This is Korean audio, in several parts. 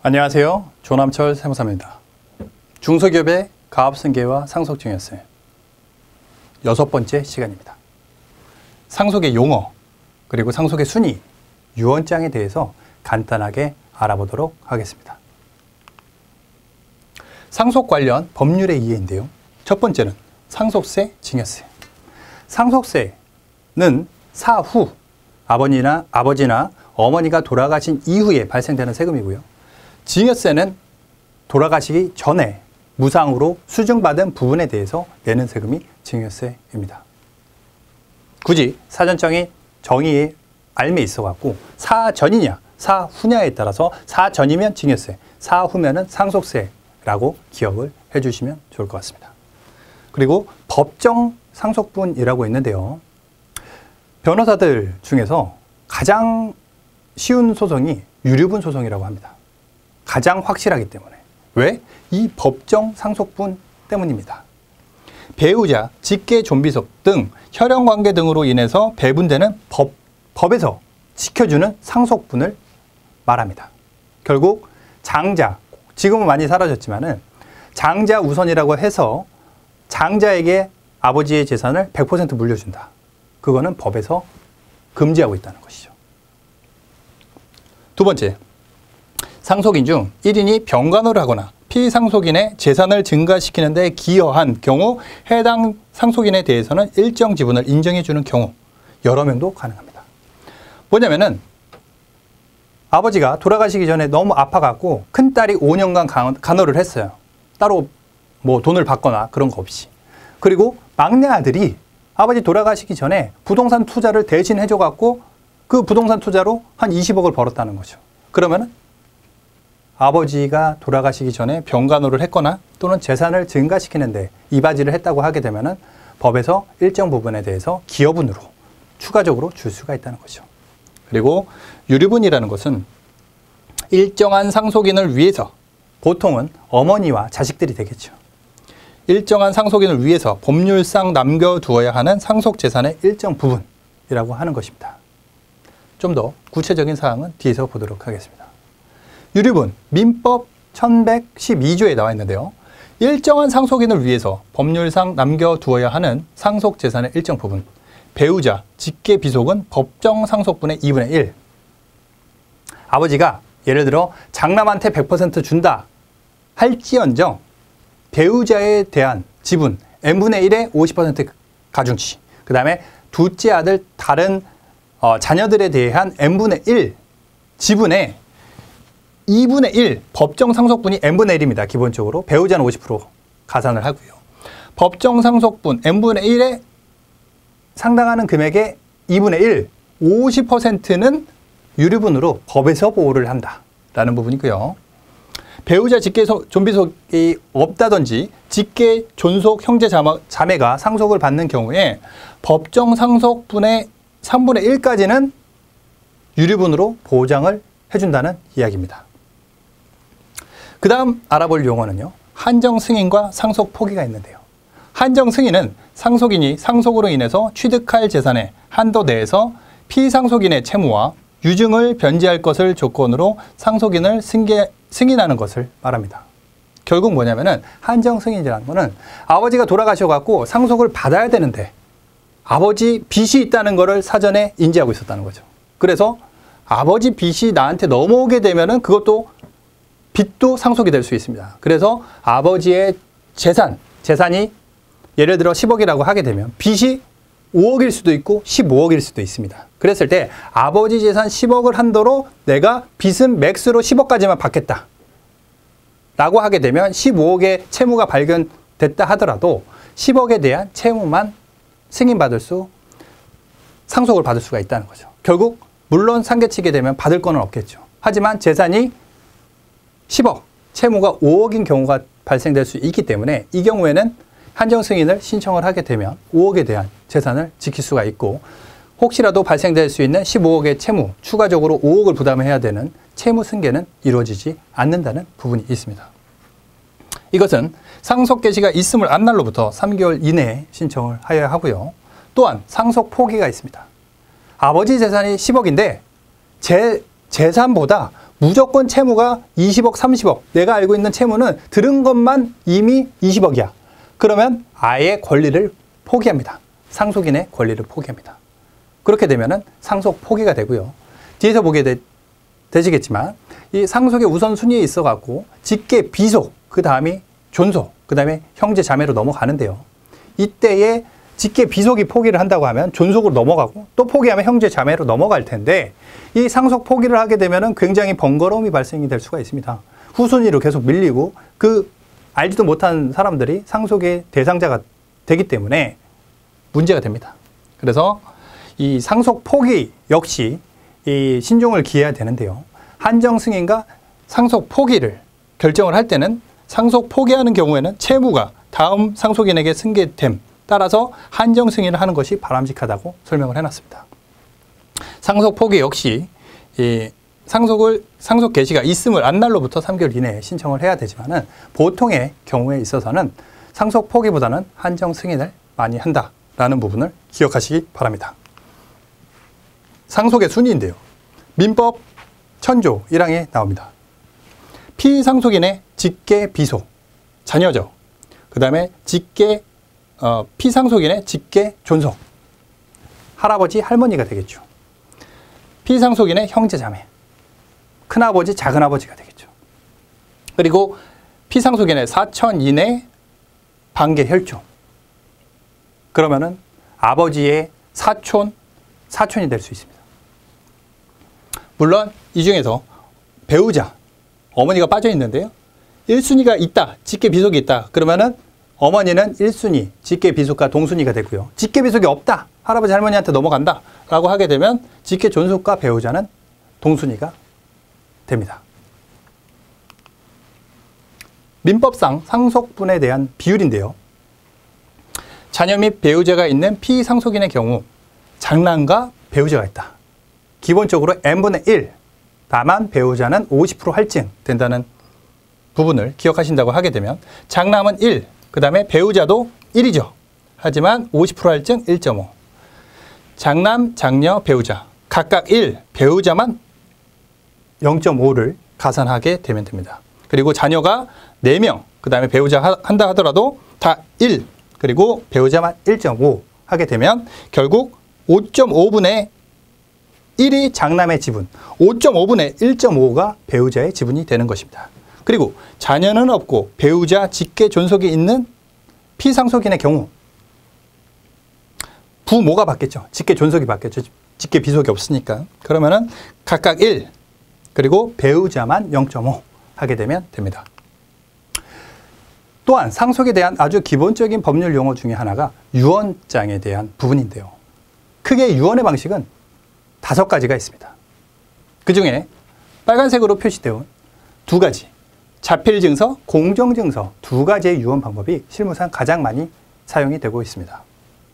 안녕하세요. 조남철 세무사입니다. 중소기업의 가압승계와 상속증여세 6번째 시간입니다. 상속의 용어, 그리고 상속의 순위, 유언장에 대해서 간단하게 알아보도록 하겠습니다. 상속 관련 법률의 이해인데요. 첫 번째는 상속세, 증여세. 상속세는 사후 아버지나 어머니가 돌아가신 이후에 발생되는 세금이고요. 증여세는 돌아가시기 전에 무상으로 수증받은 부분에 대해서 내는 세금이 증여세입니다. 굳이 사전적인 정의에 알매 있어갖고 사전이냐 사후냐에 따라서 사전이면 증여세, 사후면은 상속세라고 기억을 해주시면 좋을 것 같습니다. 그리고 법정 상속분이라고 있는데요. 변호사들 중에서 가장 쉬운 소송이 유류분 소송이라고 합니다. 가장 확실하기 때문에. 왜? 이 법정 상속분 때문입니다. 배우자, 직계 존비속 등 혈연관계 등으로 인해서 배분되는 법에서 지켜주는 상속분을 말합니다. 결국 장자, 지금은 많이 사라졌지만은 장자 우선이라고 해서 장자에게 아버지의 재산을 100% 물려준다. 그거는 법에서 금지하고 있다는 것이죠. 두 번째, 상속인 중 1인이 병간호를 하거나 피상속인의 재산을 증가시키는 데 기여한 경우 해당 상속인에 대해서는 일정 지분을 인정해 주는 경우 여러 명도 가능합니다. 뭐냐면은 아버지가 돌아가시기 전에 너무 아파갖고 큰딸이 5년간 간호를 했어요. 따로 뭐 돈을 받거나 그런 거 없이. 그리고 막내 아들이 아버지 돌아가시기 전에 부동산 투자를 대신 해줘갖고 그 부동산 투자로 한 20억을 벌었다는 거죠. 그러면은 아버지가 돌아가시기 전에 병간호를 했거나 또는 재산을 증가시키는데 이바지를 했다고 하게 되면은 법에서 일정 부분에 대해서 기여분으로 추가적으로 줄 수가 있다는 거죠. 그리고 유류분이라는 것은 일정한 상속인을 위해서, 보통은 어머니와 자식들이 되겠죠. 일정한 상속인을 위해서 법률상 남겨두어야 하는 상속재산의 일정 부분이라고 하는 것입니다. 좀 더 구체적인 사항은 뒤에서 보도록 하겠습니다. 유류분, 민법 1112조에 나와 있는데요. 일정한 상속인을 위해서 법률상 남겨두어야 하는 상속재산의 일정 부분, 배우자, 직계 비속은 법정 상속분의 2분의 1. 아버지가 예를 들어 장남한테 100% 준다 할지언정 배우자에 대한 지분 n분의 1의 50% 가중치, 그 다음에 둘째 아들 다른 자녀들에 대한 n분의 1 지분에 2분의 1 법정 상속분이 n분의 1입니다. 기본적으로 배우자는 50% 가산을 하고요. 법정 상속분 n분의 1에 상당하는 금액의 2분의 1, 50%는 유류분으로 법에서 보호를 한다라는 부분이고요. 배우자 직계 존비속이 없다든지 직계 존속 형제 자매가 상속을 받는 경우에 법정 상속분의 3분의 1까지는 유류분으로 보장을 해준다는 이야기입니다. 그 다음 알아볼 용어는요. 한정승인과 상속포기가 있는데요. 한정승인은 상속인이 상속으로 인해서 취득할 재산의 한도 내에서 피상속인의 채무와 유증을 변제할 것을 조건으로 상속인을 승인하는 것을 말합니다. 결국 뭐냐면은 한정승인이라는 거는 아버지가 돌아가셔갖고 상속을 받아야 되는데 아버지 빚이 있다는 거를 사전에 인지하고 있었다는 거죠. 그래서 아버지 빚이 나한테 넘어오게 되면은 그것도 빚도 상속이 될 수 있습니다. 그래서 아버지의 재산이 예를 들어 10억이라고 하게 되면 빚이 5억일 수도 있고 15억일 수도 있습니다. 그랬을 때 아버지 재산 10억을 한도로 내가 빚은 맥스로 10억까지만 받겠다 라고 하게 되면 15억의 채무가 발견됐다 하더라도 10억에 대한 채무만 상속을 받을 수가 있다는 거죠. 결국 물론 상계치게 되면 받을 거는 없겠죠. 하지만 재산이 10억, 채무가 5억인 경우가 발생될 수 있기 때문에 이 경우에는 한정승인을 신청을 하게 되면 5억에 대한 재산을 지킬 수가 있고 혹시라도 발생될 수 있는 15억의 채무, 추가적으로 5억을 부담해야 되는 채무 승계는 이루어지지 않는다는 부분이 있습니다. 이것은 상속 개시가 있음을 안 날로부터 3개월 이내에 신청을 하여야 하고요. 또한 상속 포기가 있습니다. 아버지 재산이 10억인데 제 재산보다 무조건 채무가 20억, 30억. 내가 알고 있는 채무는 들은 것만 이미 20억이야. 그러면 아예 권리를 포기합니다. 상속인의 권리를 포기합니다. 그렇게 되면은 상속 포기가 되고요. 뒤에서 보게 되시겠지만 이 상속의 우선순위에 있어갖고 직계, 비속, 그 다음이 존속, 그 다음에 형제, 자매로 넘어가는데요. 이때에 직계, 비속이 포기를 한다고 하면 존속으로 넘어가고 또 포기하면 형제, 자매로 넘어갈 텐데 이 상속 포기를 하게 되면은 굉장히 번거로움이 발생이 될 수가 있습니다. 후순위로 계속 밀리고 그 알지도 못한 사람들이 상속의 대상자가 되기 때문에 문제가 됩니다. 그래서 이 상속 포기 역시 이 신중을 기해야 되는데요. 한정 승인과 상속 포기를 결정을 할 때는 상속 포기하는 경우에는 채무가 다음 상속인에게 승계됨 따라서 한정 승인을 하는 것이 바람직하다고 설명을 해놨습니다. 상속 포기 역시 이 상속 개시가 있음을 안 날로부터 3개월 이내에 신청을 해야 되지만은 보통의 경우에 있어서는 상속 포기보다는 한정 승인을 많이 한다라는 부분을 기억하시기 바랍니다. 상속의 순위인데요. 민법 1000조 1항에 나옵니다. 피상속인의 직계 비속, 자녀죠. 그 다음에 피상속인의 직계 존속, 할아버지, 할머니가 되겠죠. 피상속인의 형제, 자매, 큰아버지, 작은아버지가 되겠죠. 그리고 피상속인의 사촌 이내 반계 혈족. 그러면은 아버지의 사촌이 될 수 있습니다. 물론 이 중에서 배우자, 어머니가 빠져 있는데요. 1순위가 있다, 직계 비속이 있다. 그러면은 어머니는 1순위, 직계 비속과 동순위가 되고요. 직계 비속이 없다, 할아버지, 할머니한테 넘어간다 라고 하게 되면 직계 존속과 배우자는 동순위가 됩니다. 민법상 상속분에 대한 비율인데요. 자녀 및 배우자가 있는 피상속인의 경우 장남과 배우자가 있다. 기본적으로 n분의 1, 다만 배우자는 50% 할증 된다는 부분을 기억하신다고 하게 되면 장남은 1, 그 다음에 배우자도 1이죠. 하지만 50% 할증 1.5. 장남, 장녀, 배우자 각각 1, 배우자만 0.5를 가산하게 되면 됩니다. 그리고 자녀가 4명, 그 다음에 배우자 한다 하더라도 다 1, 그리고 배우자만 1.5 하게 되면 결국 5.5분의 1이 장남의 지분, 5.5분의 1.5가 배우자의 지분이 되는 것입니다. 그리고 자녀는 없고 배우자 직계 존속이 있는 피상속인의 경우 부모가 받겠죠. 직계 존속이 받겠죠. 직계 비속이 없으니까. 그러면은 각각 1, 그리고 배우자만 0.5 하게 되면 됩니다. 또한 상속에 대한 아주 기본적인 법률 용어 중에 하나가 유언장에 대한 부분인데요. 크게 유언의 방식은 5가지가 있습니다. 그 중에 빨간색으로 표시되어 2가지, 자필증서, 공정증서 2가지의 유언 방법이 실무상 가장 많이 사용이 되고 있습니다.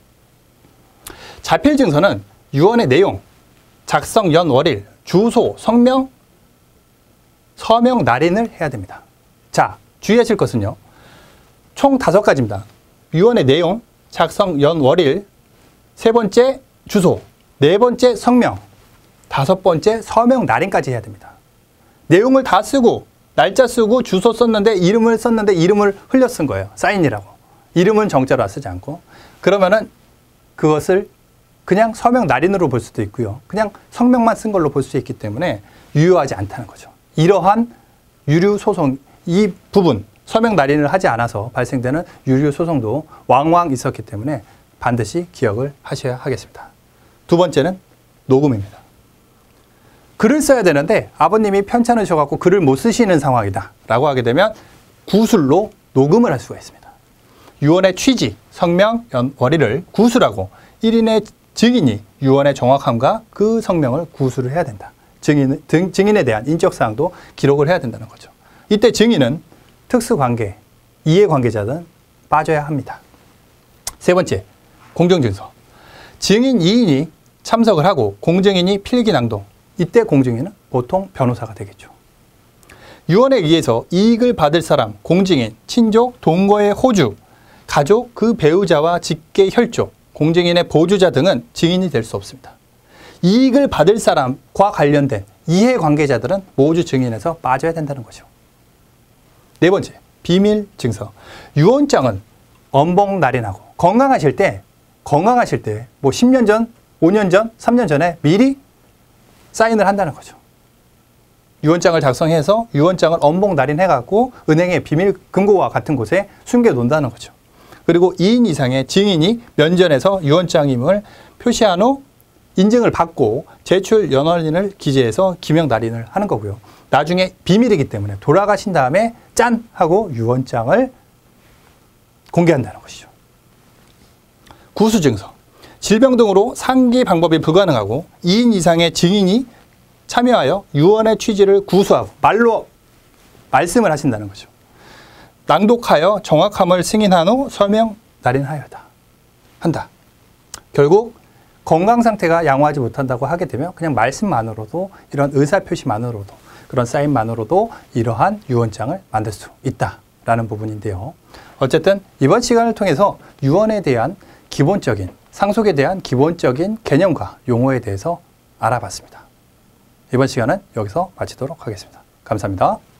자필증서는 유언의 내용, 작성 연 월일, 주소, 성명, 서명 날인을 해야 됩니다. 자, 주의하실 것은요. 총 5가지입니다. 유언의 내용, 작성 연 월일, 3번째 주소, 4번째 성명, 5번째 서명 날인까지 해야 됩니다. 내용을 다 쓰고 날짜 쓰고 주소 썼는데 이름을 흘려 쓴 거예요. 사인이라고. 이름은 정자로 쓰지 않고. 그러면은 그것을 그냥 서명 날인으로 볼 수도 있고요. 그냥 성명만 쓴 걸로 볼 수 있기 때문에 유효하지 않다는 거죠. 이러한 유류 소송, 이 부분 서명 날인을 하지 않아서 발생되는 유류 소송도 왕왕 있었기 때문에 반드시 기억을 하셔야 하겠습니다. 2번째는 녹음입니다. 글을 써야 되는데 아버님이 편찮으셔갖고 글을 못 쓰시는 상황이다 라고 하게 되면 구술로 녹음을 할 수가 있습니다. 유언의 취지, 성명, 연, 월일을 구술하고 1인의 증인이 유언의 정확함과 그 성명을 구술을 해야 된다. 증인에 대한 인적사항도 기록을 해야 된다는 거죠. 이때 증인은 특수관계, 이해관계자든 빠져야 합니다. 3번째, 공정증서. 증인 2인이 참석을 하고 공증인이 필기낭동. 이때 공증인은 보통 변호사가 되겠죠. 유언에 의해서 이익을 받을 사람, 공증인, 친족, 동거의 호주, 가족, 그 배우자와 직계 혈족, 공증인의 보주자 등은 증인이 될 수 없습니다. 이익을 받을 사람과 관련된 이해관계자들은 모주 증인에서 빠져야 된다는 거죠. 네 번째, 비밀 증서. 유언장은 엄복날인하고 건강하실 때 뭐 10년 전, 5년 전, 3년 전에 미리 사인을 한다는 거죠. 유언장을 작성해서 유언장을 엄복날인해갖고 은행의 비밀 금고와 같은 곳에 숨겨놓는다는 거죠. 그리고 2인 이상의 증인이 면전에서 유언장임을 표시한 후 인증을 받고 제출 연원인을 기재해서 기명 날인을 하는 거고요. 나중에 비밀이기 때문에 돌아가신 다음에 짠! 하고 유언장을 공개한다는 것이죠. 구수증서. 질병 등으로 상기 방법이 불가능하고 2인 이상의 증인이 참여하여 유언의 취지를 구수하고 말로 말씀을 하신다는 거죠. 낭독하여 정확함을 승인한 후 서명 날인하여다. 한다. 결국 건강 상태가 양호하지 못한다고 하게 되면 그냥 말씀만으로도 이런 의사표시만으로도 그런 사인만으로도 이러한 유언장을 만들 수 있다라는 부분인데요. 어쨌든 이번 시간을 통해서 유언에 대한 기본적인 상속에 대한 기본적인 개념과 용어에 대해서 알아봤습니다. 이번 시간은 여기서 마치도록 하겠습니다. 감사합니다.